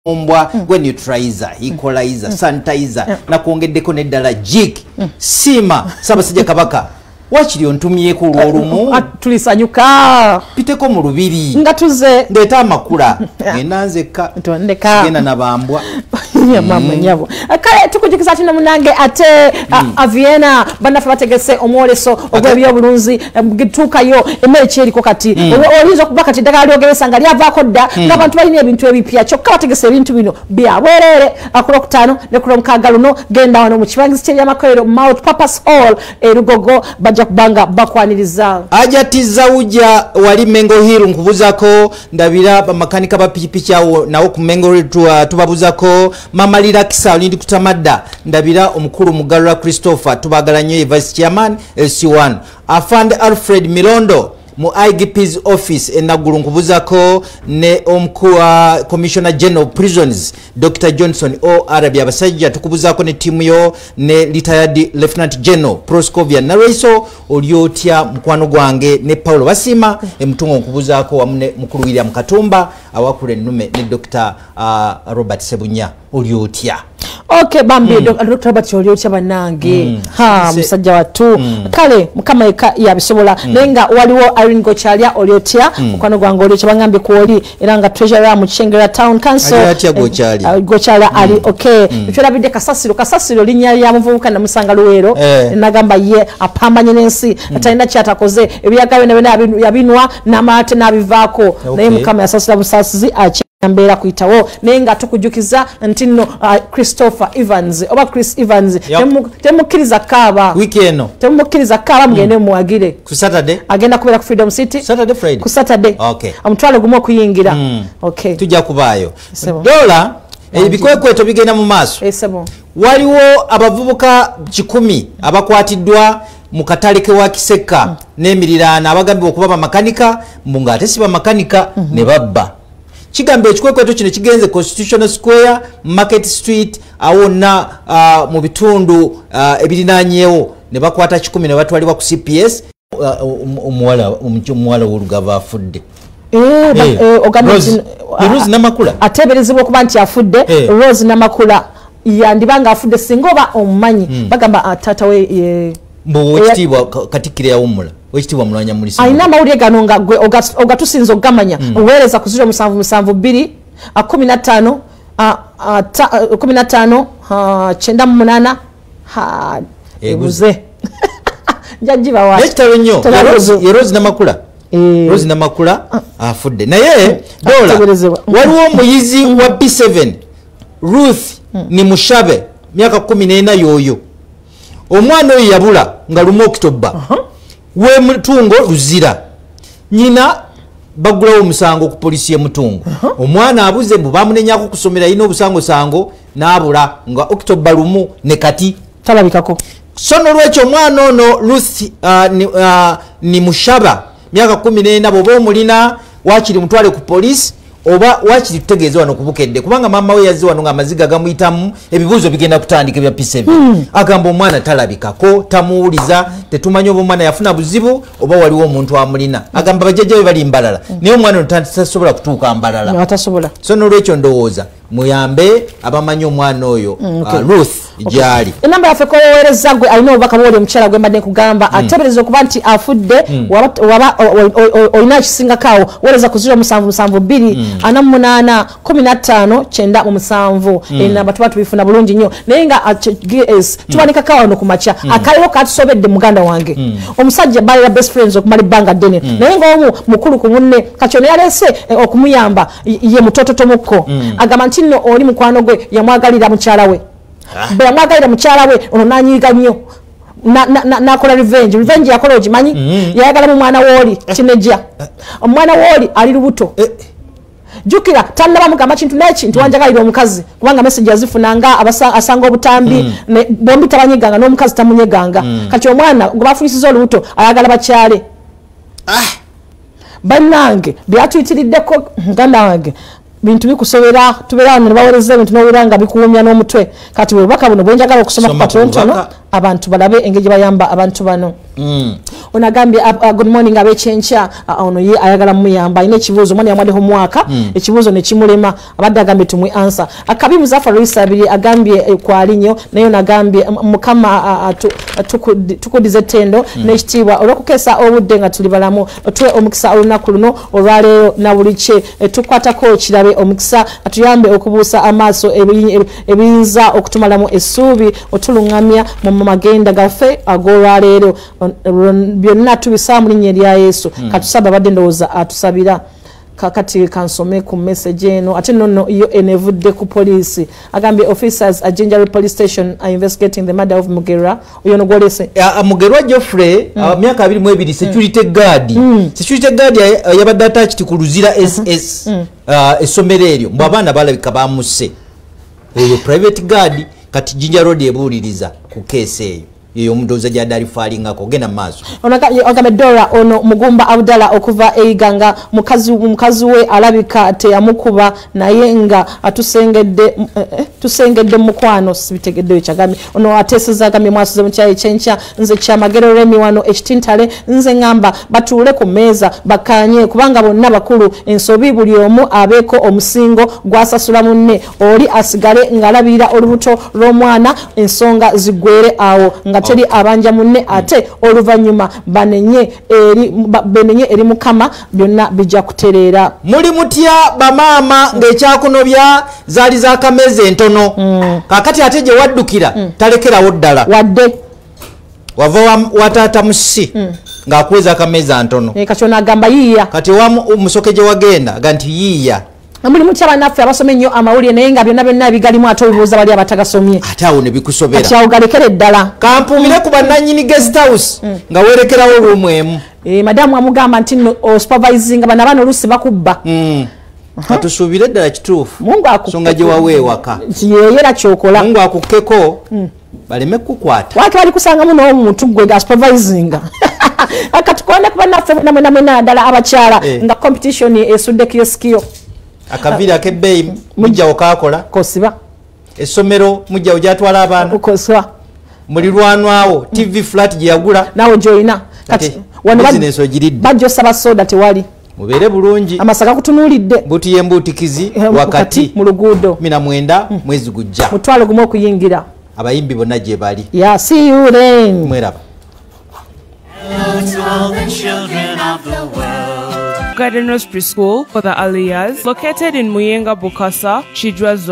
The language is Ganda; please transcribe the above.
ombwa gwe neutralizer, equalizer, sanitizer na kuongeddeko neddala jig sima Ssaabasajja Kabaka wakiri ntumyeko olw'olumu tulisanyuka piteko mu lubiri nga tuze ndeeta amakula enanzeka genda nabambwa mama nyabo kale tukujukiza ati munange ate aviena banafa bategese omwoleso ogw'ebyobulunzi gituukayo emmere kyeriko kati oyinza okuba kati ddagala lyogeresa nga lyavaako dda ng'abantu balina ebintu ebipya kyokka bategese ebintu bino byabwerere ku Lwokutaano ne ku Lwomukaaga luno genda wano mu kibangisi ky'ebyamakolero Mount Purpose Hall Rugogo bajja kubanga bakwaniriza ajatiza uja wali Mengo Hill nkubuzako ndabira bamakanika ba pikipiki awo nawo ku Mengo Hill tubabuzako Mama Lirakisa olindi kutamadda ndabira omukulu Mugalula Christopher tubagala nnyo Vice Chairman LC1 Afande Alfred Milondo mu IGP's office enagulu nkubuzako ne omkuwa Commissioner General Prisons Dr. Johnson O Arabia Basajja tukubuzako ne timu yo ne retired Lieutenant General Proscovia Nareiso oliotya mukwano gwange ne Paulo Basima emutungo nkubuzako wamune mukulu William Katumba awakule nnume ne Dr. Robert Sebunya oliotya. Okay bambi Dr. Robert oliotya banange musajja watu kale mukama eka yabisobola nenga waliwo Irene Gochalya oliotya mukwano gwange oliotya bangambe kuoli era nga treasurer mu Chengera Town Council Gochalya ali okay tulabide kasasiro linya lya muvubuka na Musanga Luwero nagamba ye apambanye n'ensi atalina kyatakoze ebyagayo ne yabinwa n'amate n'abivaako naye mukama yasasira busasizi mbera kuitawo nenga tukujukiza ntino Christopher Evans oba Chris Evans temukiriza kaba weekend temukiriza kaba mugende muagire ku Saturday agenda kubera ku Freedom City Saturday Friday ku Saturday okay amutwale gumo kuyingira okay tujja kubayo dola ebikwekweto bigenda mu maaso esebo waliwo abavubuka 10 abakwatiddwa mu katale ke wa Kiseka n'emirirana abagambibwa okuba bamakanika mbunga ate si bamakanika ne babba kigambe ekikwekweto kino kigenze Constitutional Square Market Street awonna mu bitundu ebirinanyewo ne bakwata 10 ne batwalibwa ku CPS omuwala w'olugava afudde Rose Namakula ateberezebwa okuba nti afudde Rose Namakula yandibanga afudde singa oba omumanyi bagamba tata we mbo wekitibwa Katikkiro yawummula wekitibwa Mulwanya Mulisa ayina amawulire gano nga gwe ogatusinza ogamanya weereza ku 0772 15 98 ebuze njajiba wa nekitalo nnyo Rose Namakula Rose Namakula afudde naye dola waliwo omuyizi wa B7 Ruth ni Mushabe myaka 14 yoyo omwana oyo yabula nga lumu Oktoba we mutungo luzira nyina bagulawo omusango ku polisi y'emutungo omwana abuze mbu bamunenyako kusomera ino obusango sango n'abula nga Oktoba lumu ne kati talabikako sono lwekyo omwana ono Ruth ni Mushaba myaka 14 boba omulina wakiri mutwale ku polisi oba wakiri tutegeeza wano kubukedde kubanga mama we yazzi wano nga amaziga gamuyitamu ebibuuzo bigenda kutandika ebya P7 agamba omwana talabikako tamuwuliza tetumanyi oba omwana yafuna buzibu oba waliwo omuntu amulina agamba bajjajja be bali mbalala naye omwana ono tasobola kutuuka mbalala so n'olwekyo ndowooza muyambe abamanyi omwana oyo Ruth gyali enamba yaffe koweereza gwe alina obubaka bwoli omukyala gwe mbadde nkugamba atebereza okuba nti afudde waba olina ekisingakaawo weereza ku 0772 48 15 97 enamba tuba tubifuna bulungi nnyo naye nga GS tubanikako wano ku makya akaliwo katusobedde muganda wange omusajja balira best friends okumala ebbanga ddene naye ng'omu mukulu ku munne kakyono yaleese okumuyamba ye mutototomukko agamba nti nno oli mukwano gwe yamwagalira mukyala we bwe yamwagalira mukyala we ono nanyiiga nnyo nakola revenge yakola ogimanyi yayagala mu mwana wooli kineja omwana wooli ali lubuto jukira tannaba mugamba kintu neki nti wanjagalira omukazi kubanga message azifunanga asanga obutambi bombi tabanyeganga n'omukazi tamunyeganga kati omwana gwe bafunisiza olubuto ayagala bakyale bannange byatuyitiriddeko muganda wange bintu bikusobera tubeera ne bawereza ebintu n'obiranga bikuumya n'omutwe kati bwe bubaka buno bwenjagala okusoma ku Ntono abantu balabe engeri bayamba abantu bano onagambye good morning ab'Ekyenkya ono ye ayagala muyamba ine ekibuuzo omwana yamwadde omwaka ekibuuzo ne kimulema abadde agambye tumwe answer akabi Muzafa Luisa abiri agambye kwalinyo nayo nagambye mukama tukudize tendo n'ekitiibwa olw'okukeesa obudde nga tuli balamu tuwe omukisa olunaku luno olwaleero na buli kye tukwatako kirabe omukisa atuyambe okubuusa amaaso ebiyinza okutumalamu essuubi otulungamya mu magenda gaffe ag'olwaleero byonna tubisaba mu linnya erya Yesu katusaba abadde ndowooza atusabira kakati kansome ku message eno ate nno iyo enevudde ku police agambye officers at Jinjari police station are investigating the murder of Mugera uyo no gwolese Mugera Geoffrey myaka 22 security guard yabadde attached ku Luzira SS essomero eryo mbu abaana balabika bamuse oyo private guard kati Jinja Road ebuuliriza ku case eyo iyo mdoza jadari falingako gena maso ogamedora ono mugumba Abdalla okuva eiganga mukazi we alabika te yamukuba naye nga tusengedde mukwano sibitegedde ekyagami ono ateseza agamye mwasuze mu kyayi Ekyenkya nze kyamagero Remi wano ekitintale nze ngamba batuule ku meeza bakanye kubanga bonna bakulu ensobi buli omu abeeko omusingo gwasasula munne oli asigale ngalabira olubuto lw'omwana ensonga zigwere awo nga teri abanja munne ate oluvanyuma benenye eri mukama byonna bijja kutereera muli mutya bamaama ng'ekyakunobya zaali z'akammeeza entono kakati ate gy'ewaddukira talekerawo ddala wadde wava wataata musi ng'akuweza akammeeza ntono kati onagamba yiiya kati omusoke gye wagenda ga nti yiiya Amuli mutya banaffe abasomye nnyo amawulire naye nga byonna bigalimu ate obibuuza bali abatagasomye ate awo ne bikusobera kati awo galekere ddala kampumire ku bannannyini guest house nga werekerawo ruumu emu madamu amugamba nti nno supervisinga bana bano oluusi bakubba katusuubire ddala kituufu songa gye waweewaka yeera kyokola Mungu akukkeko baleme kukwata waki bali kusangamu n'omuntu gwe ga supervisinga akatukone ku bannaffe namwe ddala abakyala nga competition esudde kiyosikio akavira akebbeeyi mujja okaakola kosiba essomero mujja ogyatwala abaana kosiba mulirwanwawo TV flat gye yagula nawe gy'olina kati business ogiridde bajja osaba soda tewali mubeere bulungi amasaka kutunuulidde buti y'embutikizi wakati mu luguudo 19 mwezi gujja mutwalo gumu okuyingira abayimbi bonna gye bali see you then mweraba Gardeners Preschool for the Aliyas, located in Muyenga Bukasa, Chidra Zone.